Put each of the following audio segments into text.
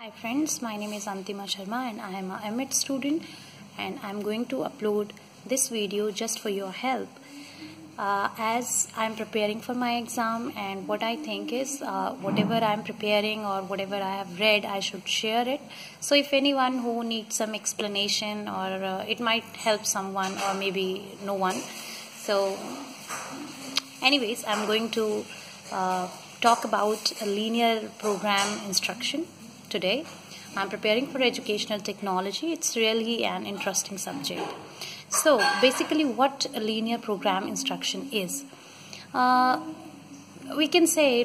Hi friends, my name is Antima Sharma and I am a MIT student and I am going to upload this video just for your help. As I am preparing for my exam, and what I think is whatever I am preparing or whatever I have read, I should share it. So if anyone who needs some explanation or it might help someone or maybe no one. So anyways, I am going to talk about a linear program instruction. Today, I'm preparing for educational technology. It's really an interesting subject. So, basically, what a linear program instruction is. We can say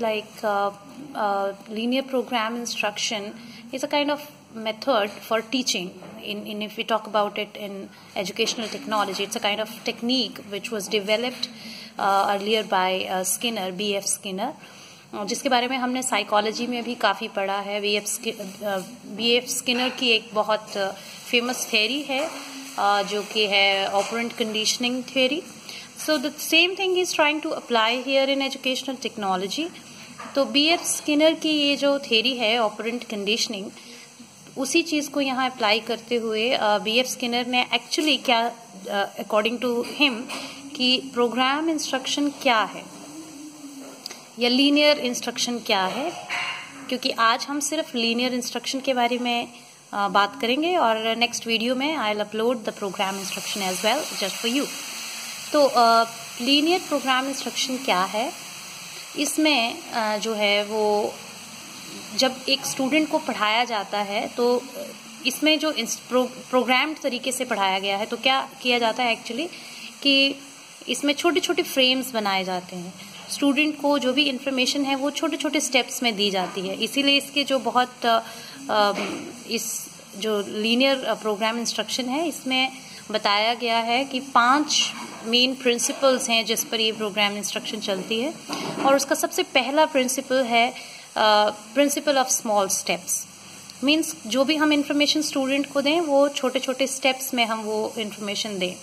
linear program instruction is a kind of method for teaching. If we talk about it in educational technology, it's a kind of technique which was developed earlier by Skinner, B.F. Skinner. जिसके बारे में हमने psychology में भी काफ़ी पढ़ा है. BF. Skinner की एक बहुत फेमस थ्योरी है जो कि है operant conditioning theory. So the same thing is trying to apply here in educational technology. तो बी.एफ. स्किनर की ये जो थ्योरी है ऑपरेंट कंडीशनिंग, उसी चीज़ को यहाँ अप्लाई करते हुए बी.एफ. स्किनर ने एक्चुअली क्या अकॉर्डिंग टू हिम कि प्रोग्राम इंस्ट्रक्शन क्या है या लीनियर इंस्ट्रक्शन क्या है, क्योंकि आज हम सिर्फ लीनियर इंस्ट्रक्शन के बारे में बात करेंगे और नेक्स्ट वीडियो में I will upload the program instruction as well just for you. तो लीनियर प्रोग्राम इंस्ट्रक्शन क्या है, इसमें जो है वो जब एक स्टूडेंट को पढ़ाया जाता है तो इसमें जो प्रोग्राम्ड तरीके से पढ़ाया गया है, तो क्या किया जाता है एक्चुअली कि इसमें छोटे छोटे फ्रेम्स बनाए जाते हैं. स्टूडेंट को जो भी इंफॉर्मेशन है वो छोटे छोटे स्टेप्स में दी जाती है. इसीलिए इसके जो बहुत इस जो लीनियर प्रोग्राम इंस्ट्रक्शन है इसमें बताया गया है कि 5 मेन प्रिंसिपल्स हैं जिस पर ये प्रोग्राम इंस्ट्रक्शन चलती है. और उसका सबसे पहला प्रिंसिपल है principle of small steps. Means जो भी हम इंफॉर्मेशन स्टूडेंट को दें वो छोटे छोटे स्टेप्स में हम वो इंफॉर्मेशन दें.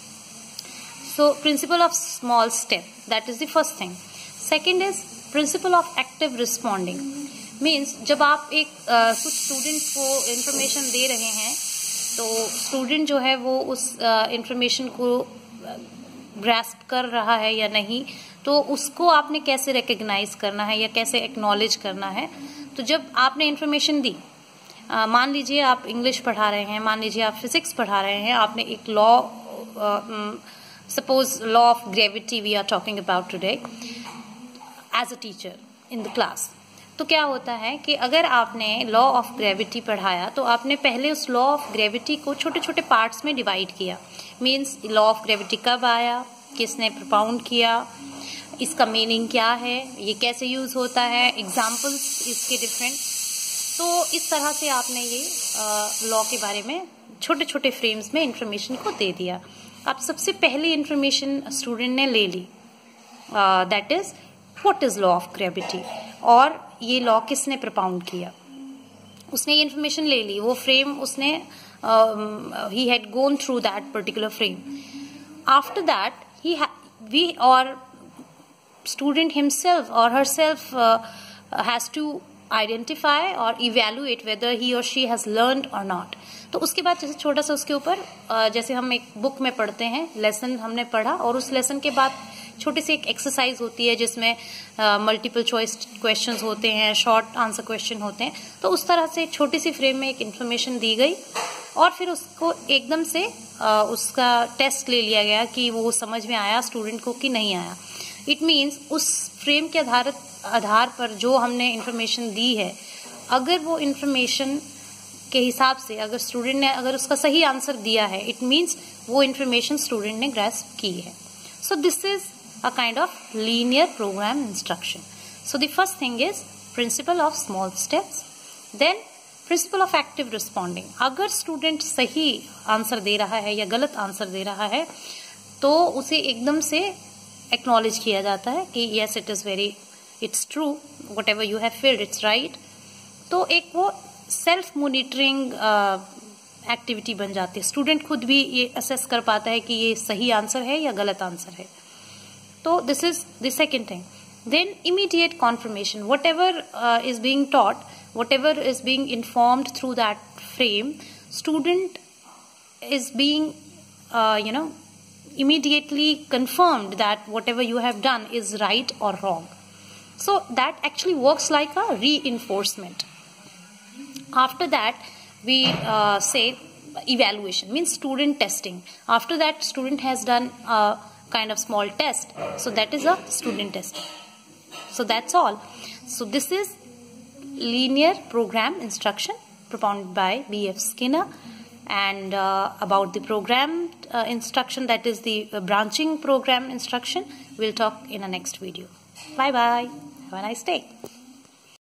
So, principle of small step, that is the first thing. Second is principle of active responding. Means जब आप एक कुछ स्टूडेंट को इंफॉर्मेशन दे रहे हैं तो स्टूडेंट जो है वो उस इंफॉर्मेशन को ग्रास्प कर रहा है या नहीं, तो उसको आपने कैसे रिकग्नाइज करना है या कैसे एक्नॉलेज करना है. तो जब आपने इंफॉर्मेशन दी, मान लीजिए आप इंग्लिश पढ़ा रहे हैं, मान लीजिए आप फिजिक्स पढ़ा रहे हैं, आपने एक law suppose law of gravity we are talking about today as a teacher in the class. तो क्या होता है कि अगर आपने लॉ ऑफ ग्रेविटी पढ़ाया तो आपने पहले उस लॉ ऑफ ग्रेविटी को छोटे छोटे पार्ट्स में डिवाइड किया. मीन्स लॉ ऑफ ग्रेविटी कब आया, किसने प्रोपाउंड किया, इसका मीनिंग क्या है, ये कैसे यूज होता है, एग्जाम्पल्स इसके डिफरेंट. तो इस तरह से आपने ये लॉ के बारे में छोटे छोटे फ्रेम्स में इंफॉर्मेशन को दे दिया. अब सबसे पहली इंफॉर्मेशन स्टूडेंट ने ले ली, that is what is law of gravity और ये लॉ किसने प्रोपाउंड किया. उसने ये इंफॉर्मेशन ले ली, वो फ्रेम उसने ही had gone through that particular frame. After that we और स्टूडेंट हिमसेल्फ और हरसेल्फ हैज टू आइडेंटिफाई और इवेल्युएट वेदर ही और शी हैज लर्नड और नॉट. तो उसके बाद जैसे छोटा सा उसके ऊपर जैसे हम एक बुक में पढ़ते हैं, लेसन हमने पढ़ा और उस लेसन के बाद छोटी सी एक एक्सरसाइज होती है जिसमें मल्टीपल चॉइस क्वेश्चंस होते हैं, शॉर्ट आंसर क्वेश्चन होते हैं. तो उस तरह से छोटी सी फ्रेम में एक इन्फॉर्मेशन दी गई और फिर उसको एकदम से उसका टेस्ट ले लिया गया कि वो समझ में आया स्टूडेंट को कि नहीं आया. इट मीन्स उस फ्रेम के आधार पर जो हमने इन्फॉर्मेशन दी है, अगर वो इन्फॉर्मेशन के हिसाब से अगर स्टूडेंट ने अगर उसका सही आंसर दिया है, इट मीन्स वो इन्फॉर्मेशन स्टूडेंट ने ग्रास्प की है. So this is a kind of linear program instruction. So the first thing is principle of small steps. Then principle of active responding. अगर स्टूडेंट सही आंसर दे रहा है या गलत आंसर दे रहा है तो उसे एकदम से एक्नॉलेज किया जाता है कि yes it's true, whatever you have filled it's right. तो एक वो सेल्फ मोनिटरिंग एक्टिविटी बन जाती है. स्टूडेंट खुद भी ये असेस कर पाता है कि ये सही आंसर है या गलत आंसर है. तो this is the second thing. Then immediate confirmation, whatever is being taught, whatever is being informed through that frame, student is being immediately confirmed that whatever you have done is right or wrong. So that actually works like a reinforcement. After that, we say evaluation, means student testing. After that, student has done a kind of small test, so that is a student testing. So that's all. So this is linear program instruction propounded by B.F. Skinner, and about the program instruction, that is the branching program instruction, we'll talk in a next video. Bye bye. Have a nice day.